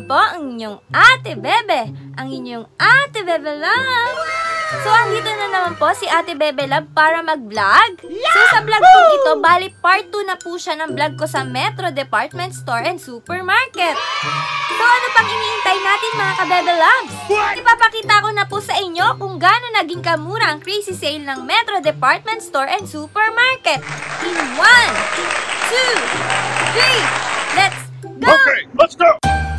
naman po ang inyong Ate Bebe, ang inyong Ate Bebe Love. So, andito na naman po si Ate Bebe Love para mag-vlog. So, sa vlog po ito, bali part 2 na po siya ng vlog ko sa Metro Department Store and Supermarket. So, ano pang iniintay natin mga ka-Bebe Loves? Ipapakita ko na po sa inyo kung gaano naging kamura ang crazy sale ng Metro Department Store and Supermarket. In 1, 2, 3, let's go! Okay, let's go!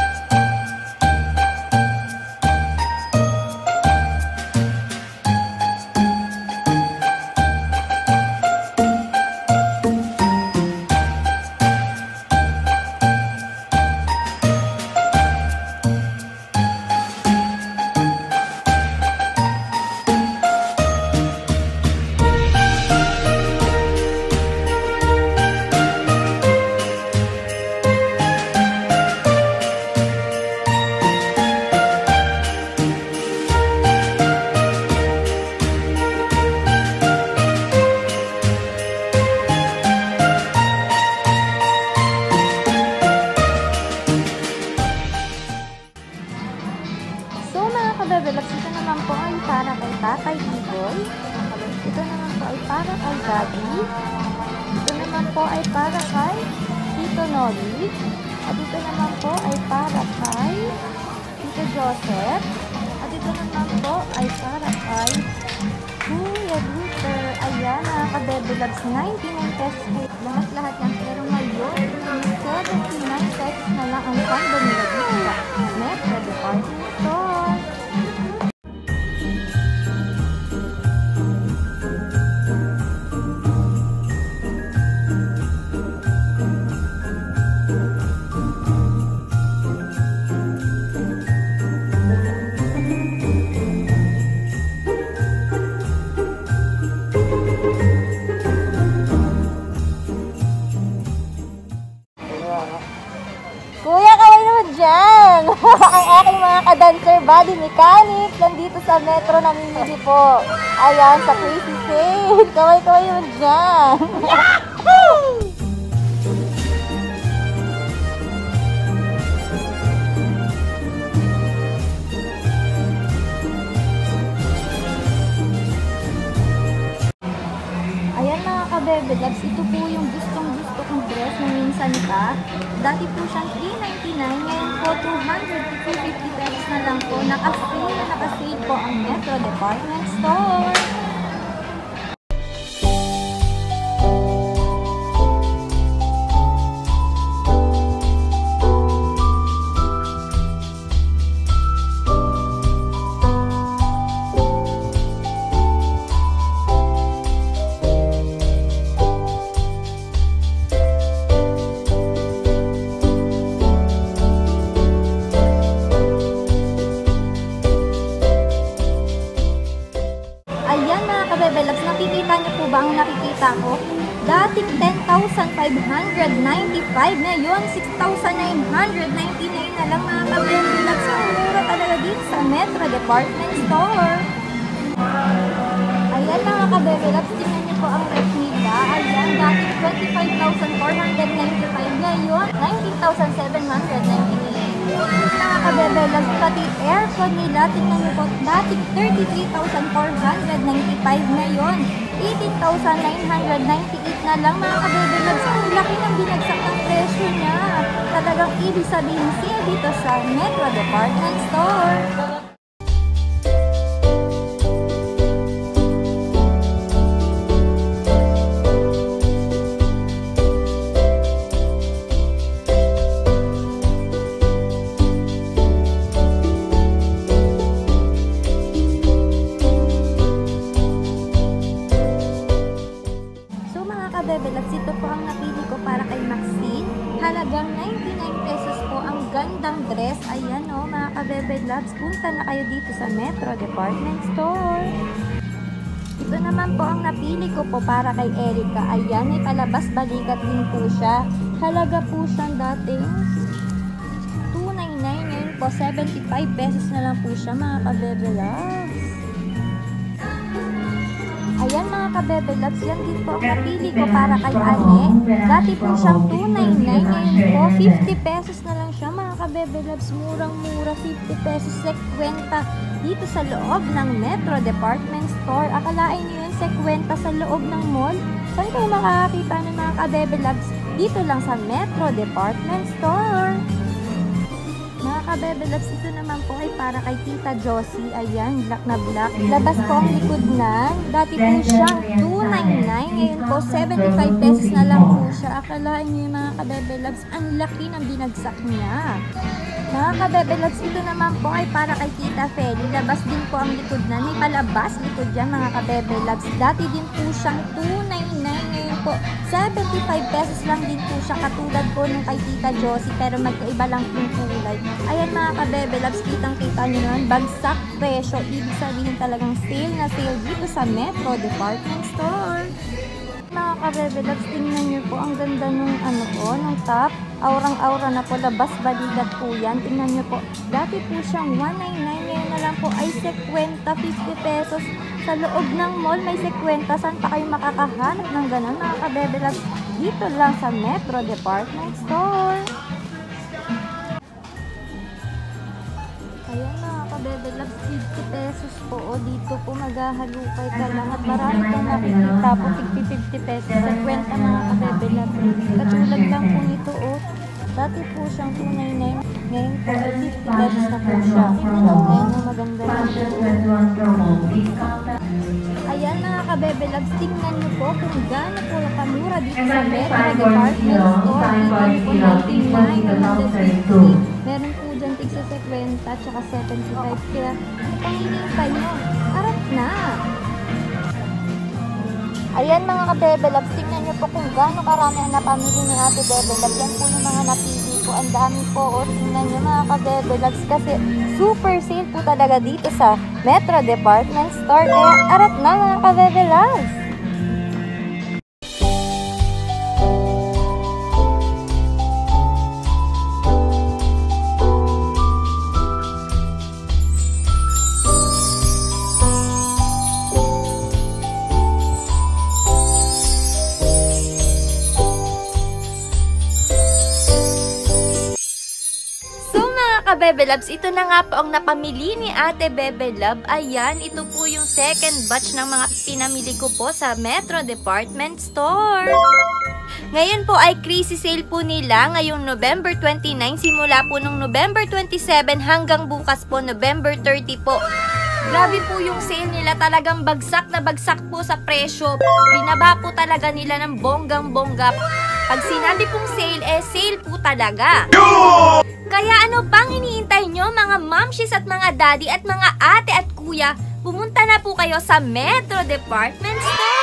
Ito naman po ay para kay Tatay Iboy. Ito naman po ay para kay Daddy. Ito naman po ay para kay Tito Noli. At ito naman po ay para kay Tito Joseph. At ito naman po ay para kay Kuya Luther. Ayan, mga ka-Bebe Loves, 99 pesos po. Lahat-lahat yan. Pero ngayon, 79 pesos na lang ang combo nila dito sa Metro Department Store. Kuya, kaway naman dyan! Ang aking mga ka-dancer body mechanic nandito sa Metro namimili po. Ayan, sa crazy sale. Kaway naman dyan! Ayan mga ka-Bebe Loves, ito po yung gustong-gusto kong dress na minsan pa. Dati po siyang $399, ngayon po 200 to 250 pesos na lang po. Naka-sale po ang Metro Department Store. Ayan mga ka-Bebe Loves, nakikita niyo po ba ang nakikita ko? Dating 10,595, ngayon 6,999 na lang mga ka-Bebe Loves. Ang mura talaga dito sa Metro Department Store. Ayan mga ka-Bebe Loves, tingnan niyo po ang ref nila. Ayan, dating 25,495, ngayon 19,798. Mga ka-Bebe Loves, pati aircon nila, tingnan nyo po, dating 33,495 ngayon, 18,998 na lang mga ka-Bebe Loves. Ang laki ng binagsak ng presyo niya. Talagang ibig sabihin siya dito sa Metro Department Store. Bebe Loves, ito po ang napili ko para kay Maxine. Halagang 99 pesos po ang gandang dress. Ayan o, mga ka-Bebe Loves, punta na kayo dito sa Metro Department Store. Ito naman po ang napili ko po para kay Erica. Ayan, may palabas balikat din po siya. Halaga po siyang dating $299, ngayon po 75 pesos na lang po siya mga ka-Bebe Loves. Ayan mga kabebe loves, yan din po ang napili ko para kay Ane. Dati po siyang 299, ngayon po 50 pesos na lang siya mga kabebe loves. Murang-mura, 50 pesos, 50 dito sa loob ng Metro Department Store. Akalain niyo yun, 50 sa loob ng mall? Saan kayo makakakita ng mga kabebe loves? Dito lang sa Metro Department Store. Mga kabebe loves, ito naman po ay para kay Tita Josie. Ayan, black na black. Labas po ang likod na. Dati po siyang 299. Ngayon po, 75 pesos na lang po siya. Akalain niyo yung mga kabebe loves, ang laki ng binagsak niya. Mga kabebe loves, ito naman po ay para kay Tita Feli. Labas din po ang likod na. May palabas likod yan mga kabebe loves. Dati din po siyang 299. Ngayon po, 75 pesos lang din po siya. Katulad po nung kay Tita Josie. Pero magkaiba lang po yung kulay. Ayan mga kabebe loves, kitang-kita nyo naman. Bagsak presyo. Ibig sabihin talagang sale na sale dito sa Metro Department Store. Mga kabebe loves, tingnan nyo po ang ganda nung nung top. Aurang-aura na po, labas balikat po yan. Tingnan nyo po, dati po siyang 199, ngayon na lang po ay 50 pesos. Sa loob ng mall may 50, saan pa kayo makakahanap ng ganun mga kabebe loves? Dito lang sa Metro Department Store. Ayan mga kabebe loves, 50 pesos po. O dito po maghahalukay ka lang at marami kang nakikita po, 50 pesos, 50 mga kabebe loves. Katulad lang po nito o. Dati po siyang 299, ngayon po ay 50 pesos na po siya. Ayan ang maganda na po. Ayan mga kabebe loves, tingnan niyo po kung gaano po kamura dito sa Metro Department Store. Even po 99, 150. Meron po dyan tigsa 50 at saka 75. Kaya panghinihintay nyo, harap na! Ayan mga kabebe loves, tingnan nyo po kung gaano karami ang napamili ni Ate Bebe Loves. Yan po yung mga napili ko. Ang dami po. O, tingnan nyo mga kabebe loves kasi super sale po talaga dito sa Metro Department Store. Kaya arat na mga kabebe loves! Bebe Loves, ito na nga po ang napamili ni Ate Bebe Love. Ayan, ito po yung second batch ng mga pinamili ko po sa Metro Department Store. Ngayon po ay crazy sale po nila ngayong November 29, simula po nung November 27 hanggang bukas po November 30 po. Grabe po yung sale nila, talagang bagsak na bagsak po sa presyo. Binaba po talaga nila ng bonggang-bongga. Pag sinabi pong sale, sale po talaga. Kaya ano pang iniintay nyo mga momshies at mga daddy at mga ate at kuya, pumunta na po kayo sa Metro Department Store!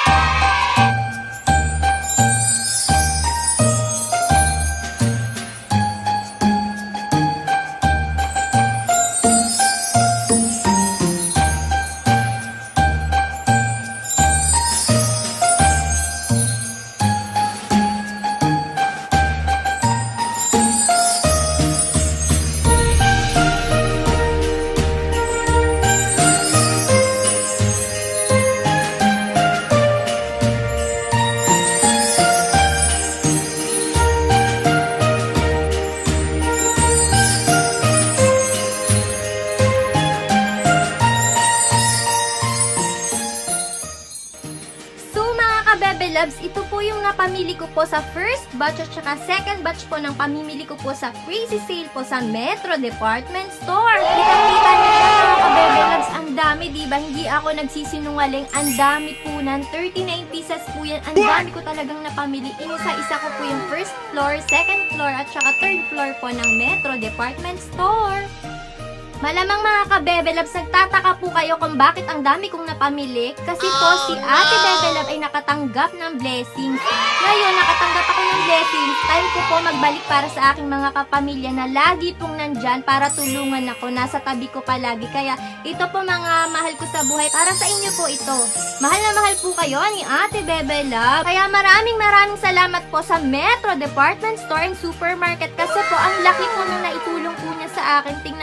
Loves, ito po yung napamili ko po sa first batch at saka second batch po ng pamimili ko po sa crazy sale po sa Metro Department Store. Kita-kita niyo siya mga kabebe loves, ang dami diba? Hindi ako nagsisinungaling, ang dami po nan, 39 pieces po yan, ang dami ko talagang napamili. Inisa-isa ko po yung first floor, second floor at saka third floor po ng Metro Department Store. Malamang mga kabebe loves, nagtataka po kayo kung bakit ang dami kong napamili. Kasi po si Ate Bebe Love ay nakatanggap ng blessings. Ngayon, nakatanggap ako ng blessings. Time ko po magbalik para sa aking mga kapamilya na lagi pong nandyan para tulungan ako. Nasa tabi ko palagi. Kaya ito po mga mahal ko sa buhay. Para sa inyo po ito. Mahal na mahal po kayo ni Ate Bebe Love. Kaya maraming salamat po sa Metro Department Store and Supermarket. Kasi po ang laki po nung naitulong po niya sa akin. Tingnan nyo naman po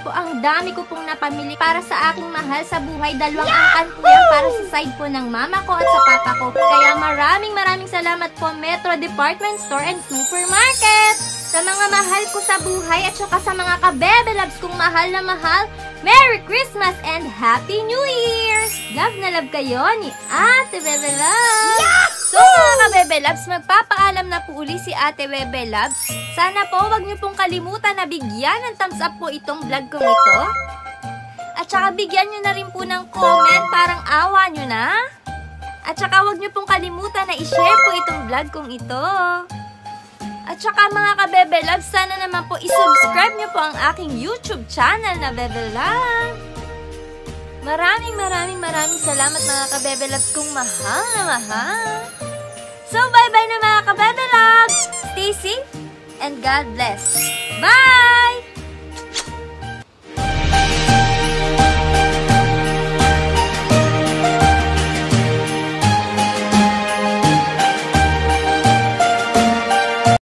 po, ang dami ko pong napamili para sa aking mahal sa buhay. 2 angkan po yan para sa side po ng mama ko at sa papa ko. Kaya maraming salamat po Metro Department Store and Supermarket. Sa mga mahal ko sa buhay at saka sa mga kabebe loves kong mahal na mahal, Merry Christmas and Happy New Year! Love na love kayo ni Ate Bebe Loves! So mga kabebe loves, magpapaalam na po uli si Ate Bebe Loves. Sana po wag niyo pong kalimutan na bigyan ng thumbs up po itong vlog kong ito. At saka bigyan niyo na rin po ng comment, parang awa niyo na. At saka wag niyo pong kalimutan na i-share po itong vlog kong ito. At saka mga kabebe loves, sana naman po i-subscribe niyo po ang aking YouTube channel na Bebe Love. Maraming salamat mga kabebe loves kong mahal na mahal. So bye-bye na mga kabebe loves. Stay safe and God bless.